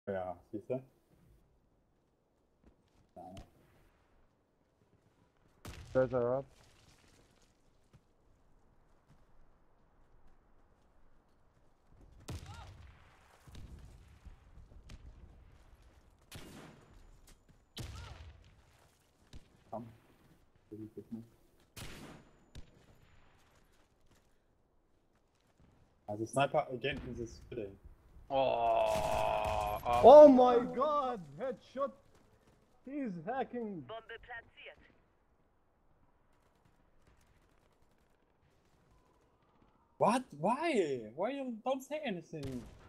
Ja, siehst du? Ja. Treasure up. Komm. Das ist jetzt nicht. Also Sniper again in this building. Oh, Oh my god! Headshot! He's hacking! Bombe platziert. What? Why? Why you don't say anything?